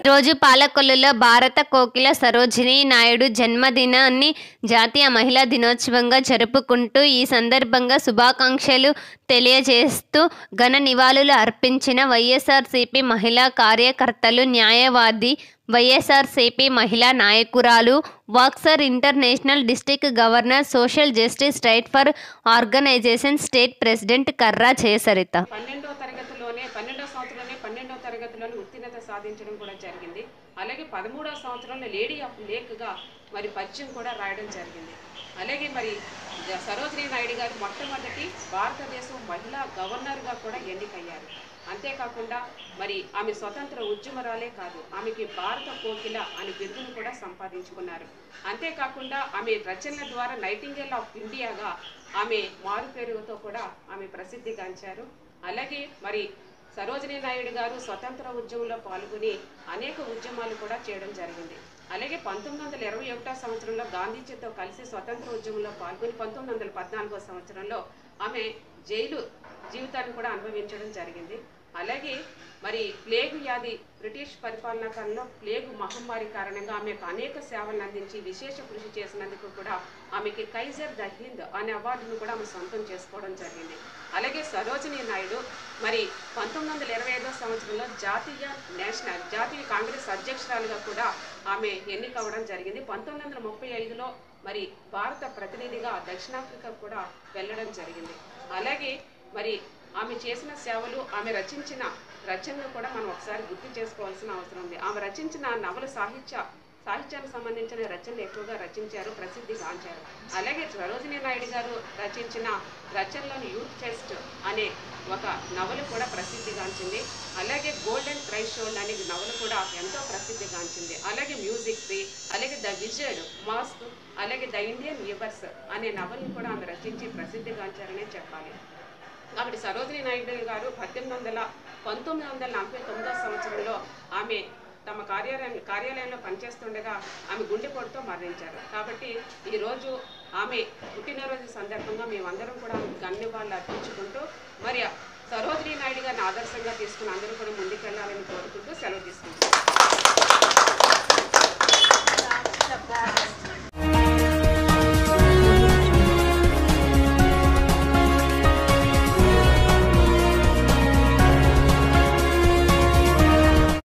ఈరోజు పాలకొల్లులో భారత కోకిల సరోజినీ నాయుడు జన్మదినాన్ని జాతీయ మహిళా దినోత్సవంగా జరుపుకుంటూ ఈ సందర్భంగా శుభాకాంక్షలు తెలియజేస్తూ ఘన నివాళులు అర్పించిన వైఎస్ఆర్సీపీ మహిళా కార్యకర్తలు, న్యాయవాది, వైఎస్ఆర్సీపీ మహిళా నాయకురాలు, వాక్సర్ international district governor, social justice right for organization state president Karra Jayasaritha. 12వ తరగతిలోనే ఉత్తీర్ణత సాధించడం కూడా జరిగింది. అలాగే 13వ సంవత్సరంలో లేడీ ఆఫ్ లేక్గా మరి పద్యం కూడా రాయడం జరిగింది. అలాగే మరి సరోజినీ నాయుడు గారు మొట్టమొదటి భారతదేశం మహిళా గవర్నర్గా కూడా ఎన్నికయ్యారు. అంతేకాకుండా మరి ఆమె స్వతంత్ర ఉద్యమరాలే కాదు, ఆమెకి భారత కోకిల అనే బిరుదును కూడా సంపాదించుకున్నారు. అంతేకాకుండా ఆమె రచనల ద్వారా నైటింగేల్ ఆఫ్ ఇండియాగా ఆమె మారుపేరుతో కూడా ఆమె ప్రసిద్ధిగాంచారు. అలాగే మరి సరోజినీ నాయుడు గారు స్వతంత్ర ఉద్యమంలో పాల్గొని అనేక ఉద్యమాలు కూడా చేయడం జరిగింది. అలాగే 1921వ సంవత్సరంలో గాంధీజీతో కలిసి స్వతంత్ర ఉద్యమంలో పాల్గొని 1914వ సంవత్సరంలో ఆమె జైలు జీవితాన్ని కూడా అనుభవించడం జరిగింది. అలాగే మరి ప్లేగు వ్యాధి బ్రిటిష్ పరిపాలనా కాలంలో ప్లేగు మహమ్మారి కారణంగా ఆమెకు అనేక సేవలను అందించి విశేష కృషి చేసినందుకు కూడా ఆమెకి కైజర్ ద హింద్ అనే అవార్డును కూడా ఆమె సొంతం చేసుకోవడం జరిగింది. అలాగే సరోజినీ నాయుడు మరి 1925వ సంవత్సరంలో జాతీయ కాంగ్రెస్ అధ్యక్షురాలుగా కూడా ఆమె ఎన్నికవ్వడం జరిగింది. 1935లో మరి భారత ప్రతినిధిగా దక్షిణాఫ్రికా కూడా వెళ్ళడం జరిగింది. అలాగే మరి ఆమె చేసిన సేవలు, ఆమె రచించిన రచనలు కూడా మనం ఒకసారి గుర్తు చేసుకోవాల్సిన అవసరం ఉంది. ఆమె రచించిన నవల సాహిత్యానికి సంబంధించిన రచనలు ఎక్కువగా రచించారు, ప్రసిద్ధిగాంచారు. అలాగే సరోజినీ నాయుడు గారు రచించిన రచనలోని యూత్ ఫెస్ట్ అనే ఒక నవల కూడా ప్రసిద్ధిగాంచింది. అలాగే గోల్డెన్ థ్రెషోల్డ్ అనే నవల కూడా ఎంతో ప్రసిద్ధిగాంచింది. అలాగే మ్యూజిక్ ఫ్రీ, అలాగే ద విజర్డ్ మాస్క్, అలాగే ద ఇండియన్ యూవర్స్ అనే నవలను కూడా ఆమె రచించి ప్రసిద్ధిగాంచారనే చెప్పాలి. కాబట్టి సరోజినీ నాయుడు గారు 1949వ సంవత్సరంలో ఆమె తమ కార్యాలయంలో పనిచేస్తుండగా ఆమె గుండెపోటుతో మరణించారు. కాబట్టి ఈరోజు ఆమె పుట్టినరోజు సందర్భంగా మేమందరం కూడా ధన్యవాదాలు అర్పించుకుంటూ మరి సరోజినీ నాయుడు గారిని ఆదర్శంగా తీసుకుని అందరూ కూడా ముందుకెళ్లాలని కోరుకుంటూ సెలవు తీసుకుంటాం.